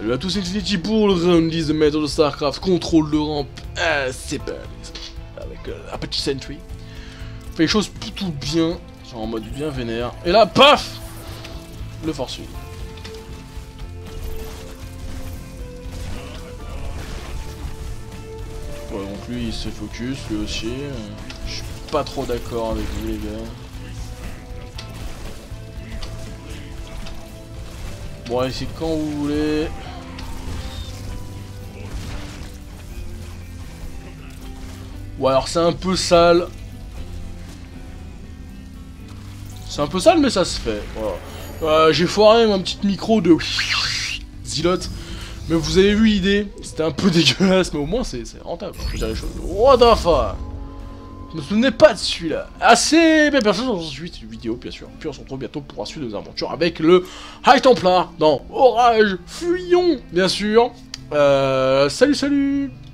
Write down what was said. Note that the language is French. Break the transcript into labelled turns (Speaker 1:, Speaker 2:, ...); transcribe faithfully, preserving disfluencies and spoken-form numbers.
Speaker 1: Salut à tous, c'est Infinity pour le round dix de Maître de Starcraft, contrôle de rampe, ah, c'est pas avec euh, un petit sentry. On fait les choses plutôt bien, genre en mode bien vénère. Et là, paf, le force. Ouais, donc lui il se focus, lui aussi. Je suis pas trop d'accord avec vous les gars. Bon allez, c'est quand vous voulez. Ouais, alors c'est un peu sale. C'est un peu sale mais ça se fait. Voilà. Euh, J'ai foiré ma petite micro de zilote. Mais vous avez vu l'idée. C'était un peu dégueulasse mais au moins c'est rentable. Je veux dire les choses. What the fuck. Je me souvenais pas de celui-là. Assez belle personne dans cette vidéo, bien sûr. Puis on se retrouve bientôt pour la suite de nos aventures avec le High Templar dans Orage Fuyons, bien sûr. Euh, salut, salut.